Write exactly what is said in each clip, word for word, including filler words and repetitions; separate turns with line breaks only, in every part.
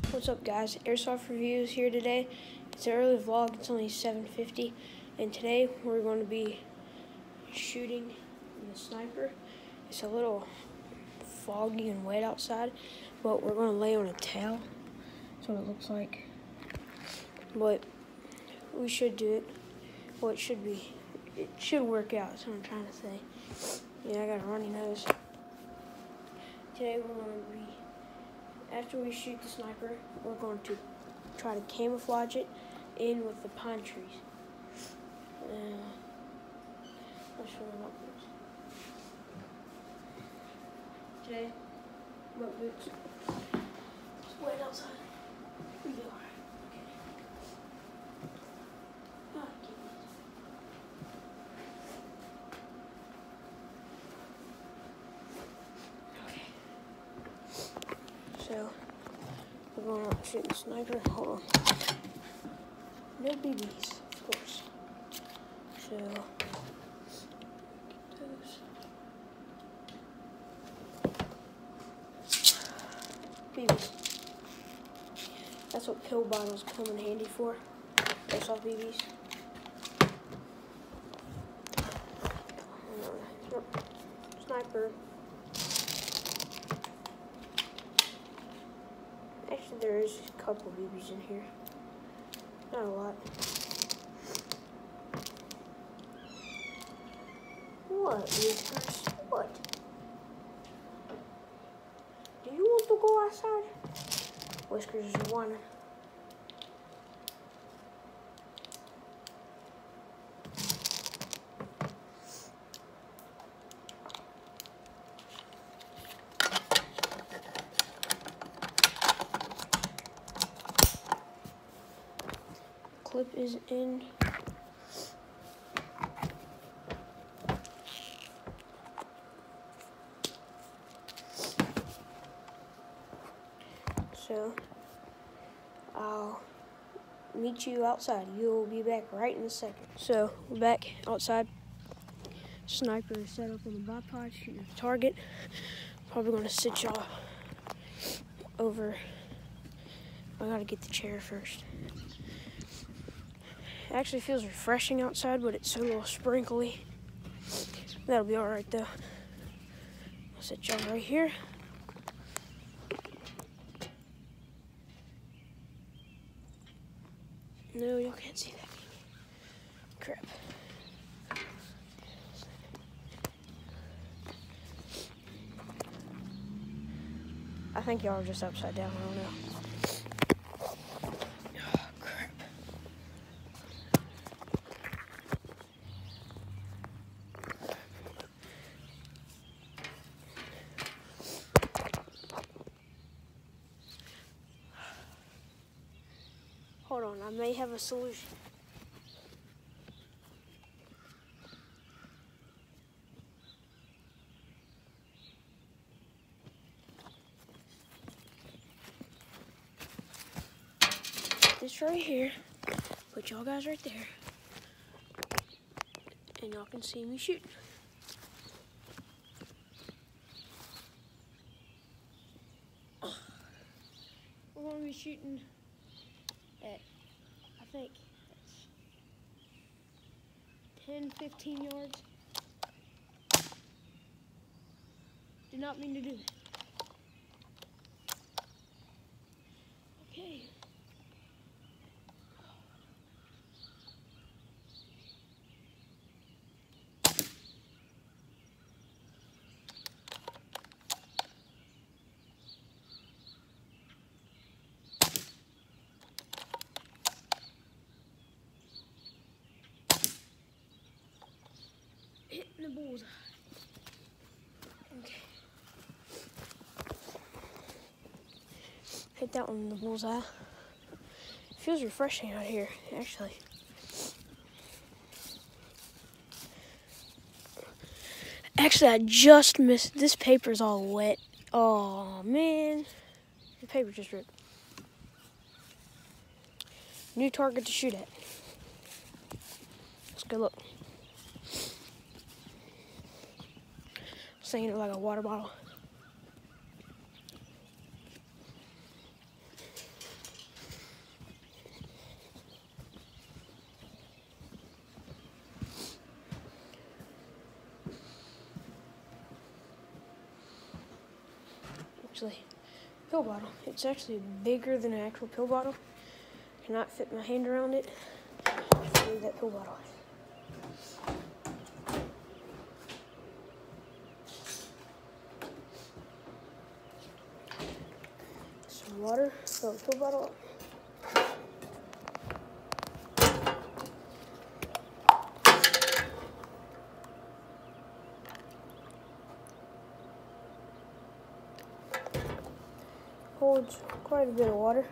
What's up, guys? Airsoft Reviews here today. It's an early vlog. It's only seven fifty, and today we're going to be shooting the sniper. It's a little foggy and wet outside, but we're going to lay on a towel. That's what it looks like. But we should do it. Well, it should be. It should work out. That's what I'm trying to say. Yeah, I got a runny nose. Today we're going to be. After we shoot the sniper, we're going to try to camouflage it in with the pine trees. Uh, let's show them up boots. Today, what boots? It's wet outside. We'll be alright. Okay. Oh, So, we're going out and shoot the sniper. Hold on. No B Bs, of course. So, those. B Bs. That's what pill bottles come in handy for. Airsoft B Bs. Sniper. Actually, there is a couple B Bs in here. Not a lot. What, Whiskers? What? Do you want to go outside? Whiskers is one. Clip is in. So I'll meet you outside. You'll be back right in a second. So we're back outside. Sniper is set up on the bipod, shooting at the target. Probably gonna sit y'all over. I gotta get the chair first. It actually feels refreshing outside, but it's a little sprinkly. That'll be all right though. I'll set y'all right here. No, y'all can't see that. Crap. I think y'all are just upside down. I don't know. Hold on, I may have a solution. This right here, put y'all guys right there, and y'all can see me shoot. We're going to be shooting at, I think, that's ten, fifteen yards. Did not mean to do that. Okay. Hitting the bullseye. Okay. Hit that one in the bullseye. It feels refreshing out here, actually. Actually, I just missed. This paper's all wet. Oh, man. The paper just ripped. New target to shoot at. Let's go look. Saying it like a water bottle. actually a pill bottle. It's actually bigger than an actual pill bottle. I cannot fit my hand around it. Just leave that pill bottle. Some water, fill the pill bottle up. Holds quite a bit of water.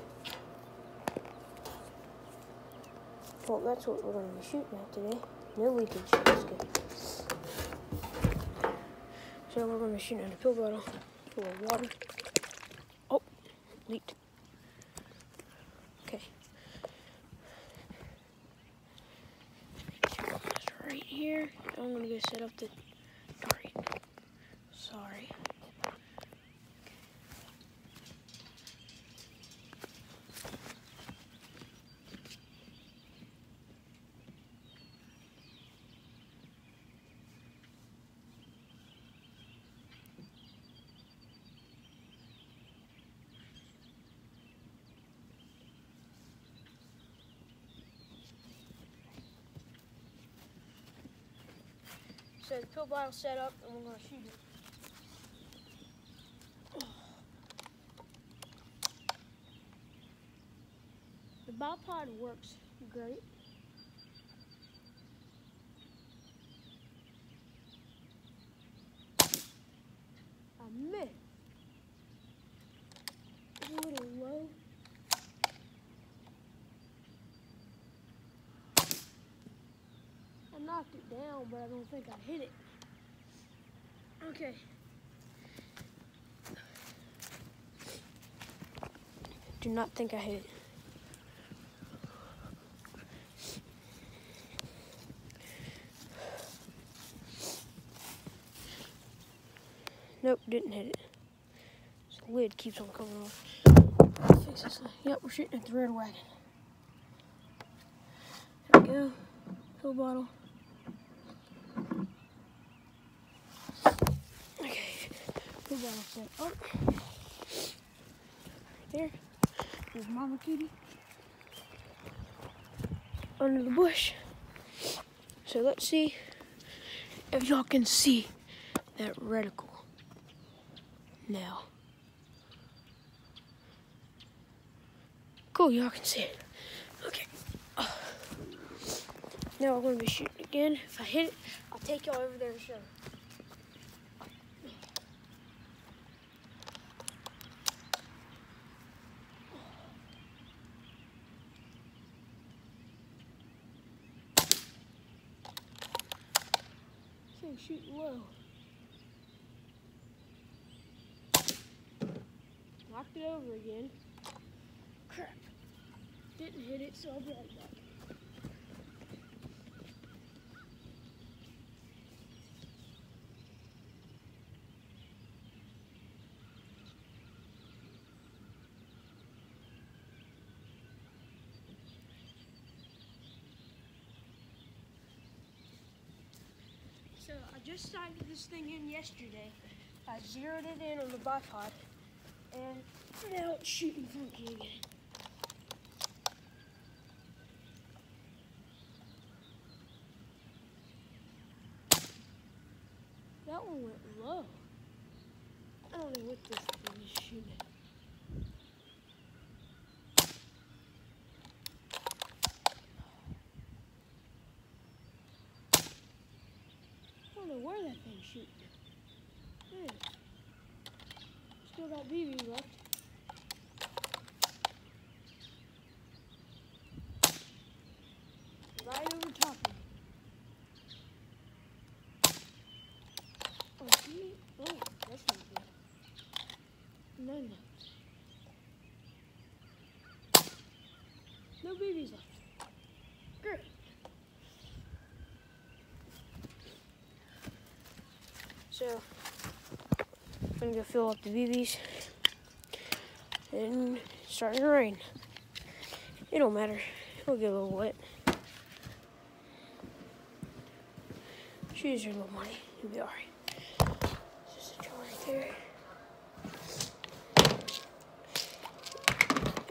Well, that's what we're going to be shooting at today. No leakage. That's good. So we're going to be shooting at a pill bottle full of water. Oh, leaked. Okay. That's right here. I'm going to go set up the target. Sorry. So the pill bottle's set up and we're going to shoot it. The bipod works great. I missed. It's a little low. I knocked it down, but I don't think I hit it. Okay. Do not think I hit it. Nope, didn't hit it. So the lid keeps on coming off. Let's fix this lid. Yep, we're shooting at the red wagon. There we go. Pill bottle. Okay, pill bottle set up. Right there. There's Mama Kitty. Under the bush. So let's see if y'all can see that reticle now. Cool, y'all can see it. Okay. Oh. Now we're going to be shooting again. If I hit it, I'll take y'all over there and show. This thing's shooting low. Knocked it over again. Crap. Didn't hit it, so I'll be right back. So I just sighted this thing in yesterday. I zeroed it in on the bipod, and now it's shooting funky again. That one went low. I don't know what this thing is shooting. I don't know where that thing's shooting. Man. Still got B B left. Right over top of me. Oh, see? Oh, that's not good. No, no. No B Bs left. Great. So, I'm gonna go fill up the B Bs. And it's starting to rain. It don't matter. It'll get a little wet. Choose your little money. You'll be alright. Just a jar right there.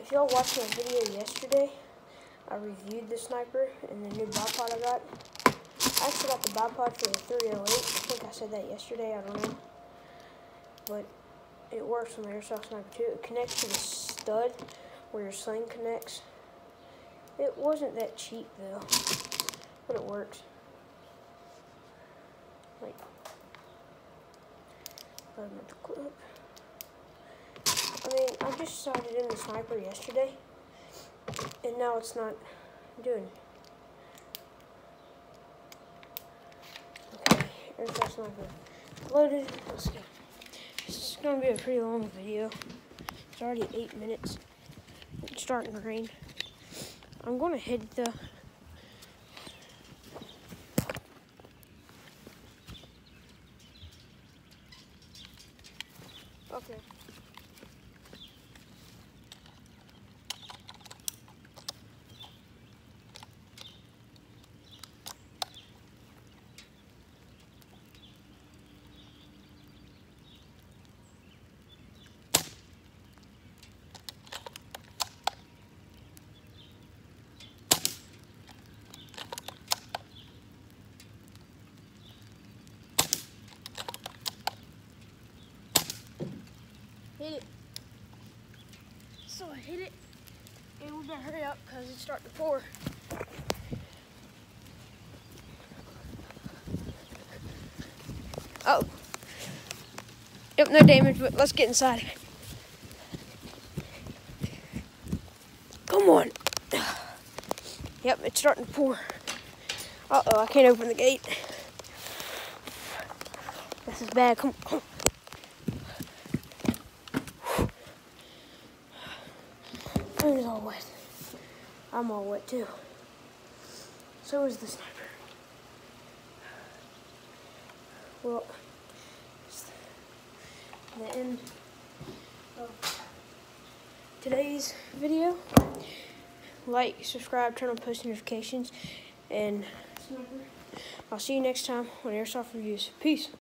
if y'all watched my video yesterday, I reviewed the sniper and the new bipod I got. I actually got the bipod for the three oh eight. I think I said that yesterday, I don't know. But it works on the Airsoft Sniper too. It connects to the stud where your sling connects. It wasn't that cheap though, but it works. Like, I'm at the clip. I mean, I just started in the sniper yesterday, and now it's not doing. Okay, Airsoft Sniper loaded. Let's go. This is going to be a pretty long video. It's already eight minutes. It's starting to rain. I'm going to hit the... Okay. Hit it. So I hit it, and we better hurry up because it's starting to pour. Oh. Yep, no damage, but let's get inside. Come on. Yep, it's starting to pour. Uh-oh, I can't open the gate. This is bad. Come on. It's all wet. I'm all wet too. So is the sniper. Well, it's the end of today's video. Like, subscribe, turn on post notifications, and I'll see you next time on Airsoft Reviews. Peace.